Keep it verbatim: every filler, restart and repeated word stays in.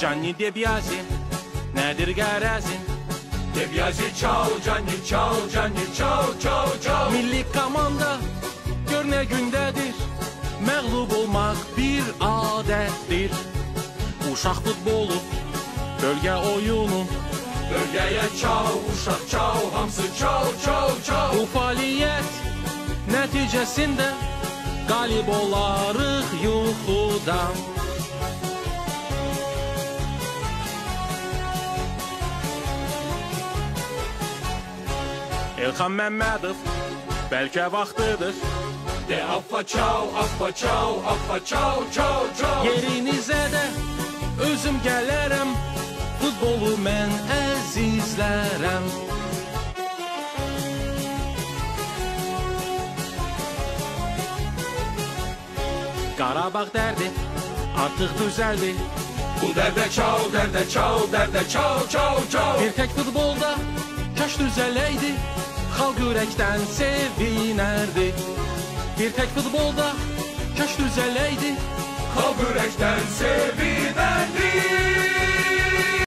Canni De Byazi, nedir gərəzin? De Byazi çal, Canni çal, Canni çal, çal, çal. Milli komanda gör nə gündədir, məğlub olmaq bir adətdir. Uşaq futbolu, bölgə oyunu, bölgəyə çal, uşaq çal, hamısı çal, çal, çal. Bu fəaliyyət nəticəsində qalib olarıq yuxudan. Elxan Məmmədov, bəlkə vaxtıdır. De affa çal, affa çal, affa çal, çal, çal. Yerinizə də özüm gələrəm, futbolu mən əzizlərəm. Qarabağ dərdi artıq düzəldi. Bu dərdə çal, dərdə çal, dərdə çal, çal, çal. Bir tək futbolda kaş düzələydi, xalq ürəkdən sevinərdi. Bir tək futbolda kaş düzələydi, xalq ürəkdən sevinərdi.